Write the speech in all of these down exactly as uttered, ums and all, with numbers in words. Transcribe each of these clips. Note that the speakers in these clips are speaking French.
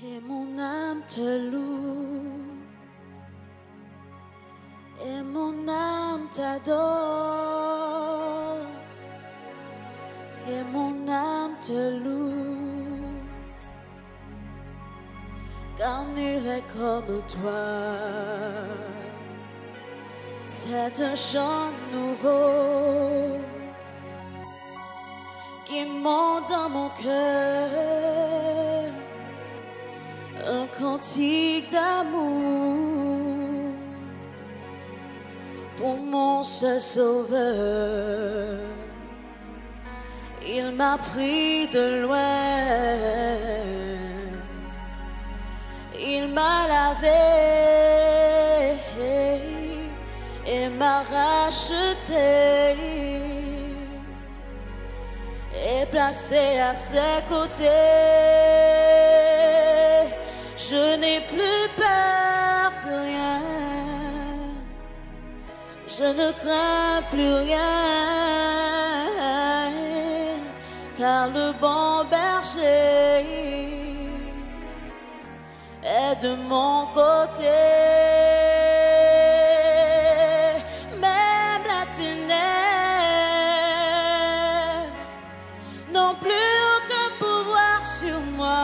Et mon âme te loue, et mon âme t'adore, et mon âme te loue, car nul est comme toi. C'est un chant nouveau qui monte dans mon cœur, un cantique d'amour pour mon seul sauveur. Il m'a pris de loin, il m'a lavé et m'a racheté et placé à ses côtés. Je n'ai plus peur de rien, je ne crains plus rien, car le bon berger est de mon côté. Même la ténèbre n'ont plus aucun pouvoir sur moi,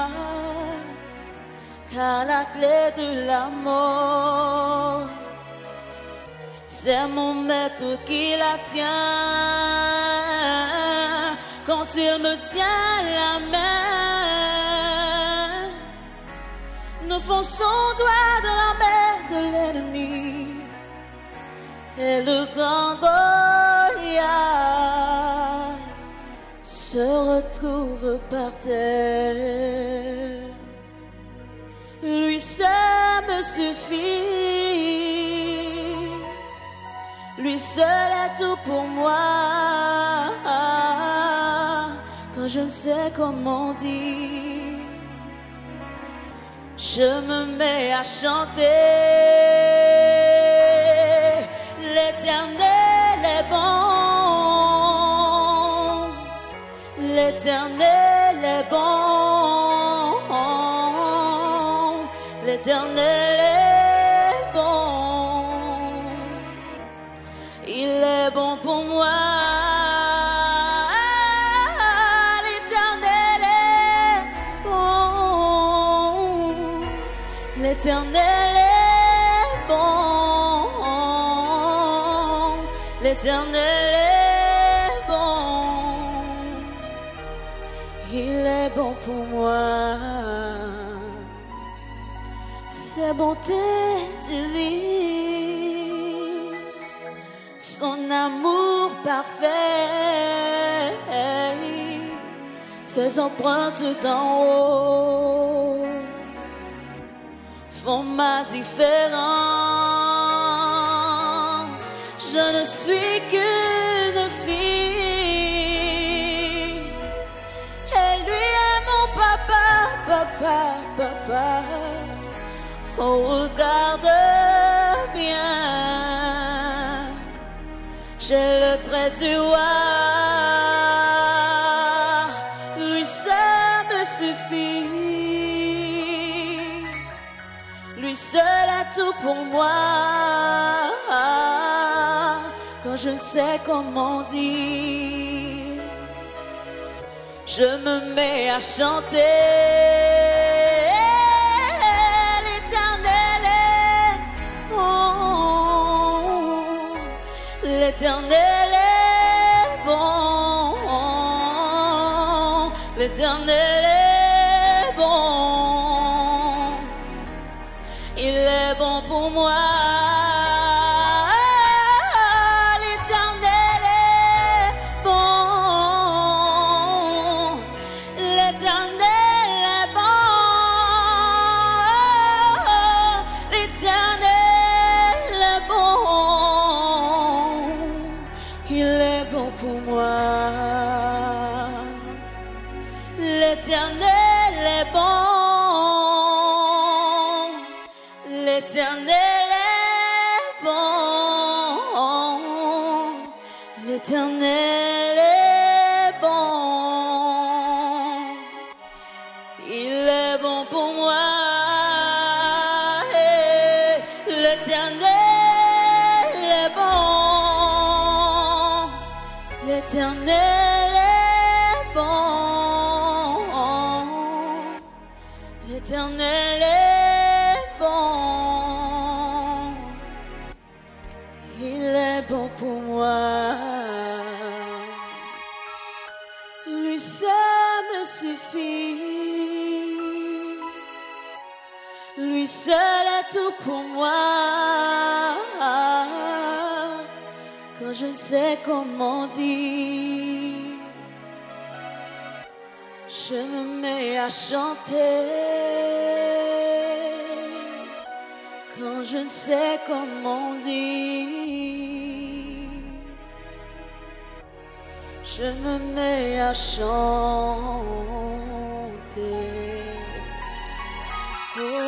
car la clé de la mort, c'est mon maître qui la tient. Quand il me tient la main, nous fonçons doigt dans la main de l'ennemi, et le grand Goliath se retrouve par terre. Lui seul me suffit, lui seul est tout pour moi. Quand je ne sais comment dire, je me mets à chanter. L'Éternel est bon, l'Éternel est bon, l'Éternel est bon, il est bon pour moi. L'Éternel est bon, l'Éternel est bon, l'Éternel est bon, il est bon pour moi. Sa bonté divine, son amour parfait, ses empreintes d'en haut font ma différence. Je ne suis qu'une fille, et lui est mon papa, papa, papa. Oh, regarde bien, j'ai le trait du roi, lui seul me suffit, lui seul est tout pour moi. Quand je ne sais comment dire, je me mets à chanter. L'Éternel est bon, l'Éternel est bon, il est bon pour moi. L'Éternel est bon, l'Éternel est bon, l'Éternel est bon, il est bon pour moi. L'Éternel est bon, l'Éternel est L'Éternel est bon, l'Éternel est bon, il est bon pour moi. Lui seul me suffit, lui seul est tout pour moi. Quand je ne sais comment dire, je me mets à chanter. Quand je ne sais comment dire, je me mets à chanter. Oh.